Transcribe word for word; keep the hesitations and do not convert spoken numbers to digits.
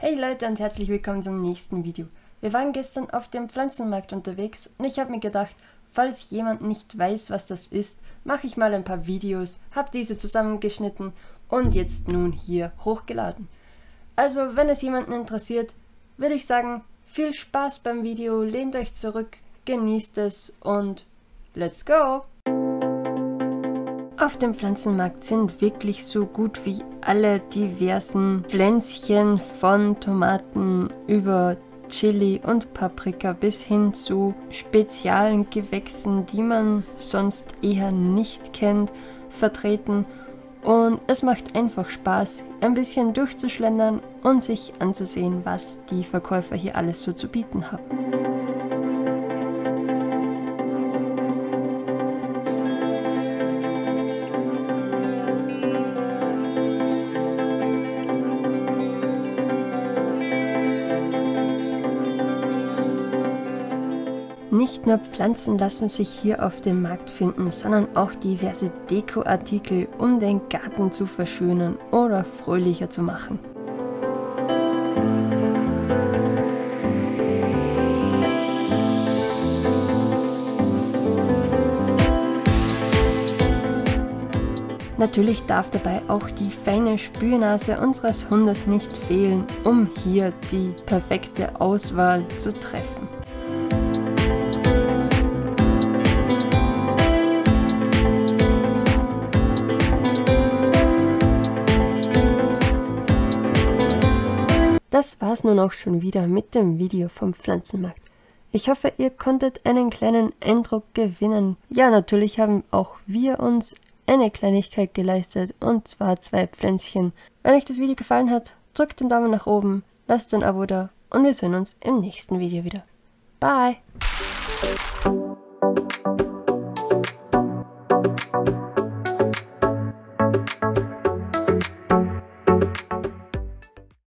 Hey Leute und herzlich willkommen zum nächsten Video. Wir waren gestern auf dem Pflanzenmarkt unterwegs und ich habe mir gedacht, falls jemand nicht weiß, was das ist, mache ich mal ein paar Videos, habe diese zusammengeschnitten und jetzt nun hier hochgeladen. Also wenn es jemanden interessiert, würde ich sagen, viel Spaß beim Video, lehnt euch zurück, genießt es und let's go! Auf dem Pflanzenmarkt sind wirklich so gut wie alle diversen Pflänzchen von Tomaten über Chili und Paprika bis hin zu speziellen Gewächsen, die man sonst eher nicht kennt, vertreten. Und es macht einfach Spaß, ein bisschen durchzuschlendern und sich anzusehen, was die Verkäufer hier alles so zu bieten haben. Nicht nur Pflanzen lassen sich hier auf dem Markt finden, sondern auch diverse Dekoartikel, um den Garten zu verschönern oder fröhlicher zu machen. Natürlich darf dabei auch die feine Spürnase unseres Hundes nicht fehlen, um hier die perfekte Auswahl zu treffen. Das war's nun auch schon wieder mit dem Video vom Pflanzenmarkt. Ich hoffe, ihr konntet einen kleinen Eindruck gewinnen. Ja, natürlich haben auch wir uns eine Kleinigkeit geleistet, und zwar zwei Pflänzchen. Wenn euch das Video gefallen hat, drückt den Daumen nach oben, lasst ein Abo da und wir sehen uns im nächsten Video wieder. Bye!